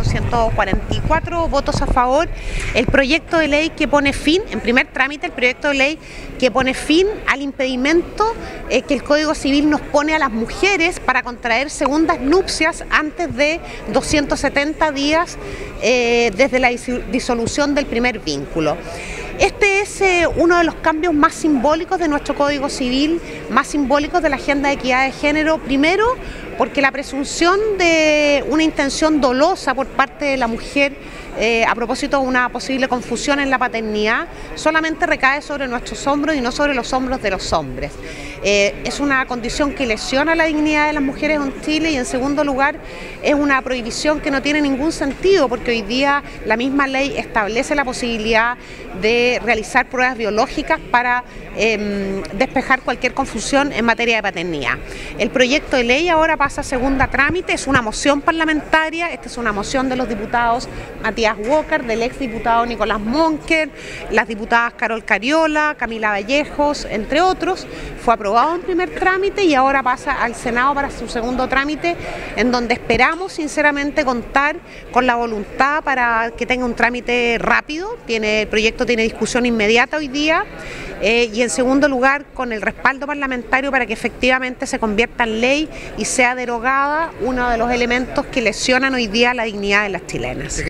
444 votos a favor, el proyecto de ley que pone fin, en primer trámite, el proyecto de ley que pone fin al impedimento que el Código Civil nos pone a las mujeres para contraer segundas nupcias antes de 270 días desde la disolución del primer vínculo. Este es uno de los cambios más simbólicos de nuestro Código Civil, más simbólicos de la agenda de equidad de género, primero porque la presunción de una intención dolosa por parte de la mujer a propósito de una posible confusión en la paternidad solamente recae sobre nuestros hombros y no sobre los hombros de los hombres. Es una condición que lesiona la dignidad de las mujeres en Chile y en segundo lugar es una prohibición que no tiene ningún sentido porque hoy día la misma ley establece la posibilidad de realizar pruebas biológicas para despejar cualquier confusión en materia de paternidad. El proyecto de ley ahora pasa a segunda trámite, es una moción parlamentaria, esta es una moción de los diputados Matías Walker, del exdiputado Nicolás Monker, las diputadas Carol Cariola, Camila Vallejos, entre otros. Fue aprobado en primer trámite y ahora pasa al Senado para su segundo trámite, en donde esperamos sinceramente contar con la voluntad para que tenga un trámite rápido. El proyecto tiene discusión inmediata hoy día y en segundo lugar con el respaldo parlamentario para que efectivamente se convierta en ley y sea derogada uno de los elementos que lesionan hoy día la dignidad de las chilenas.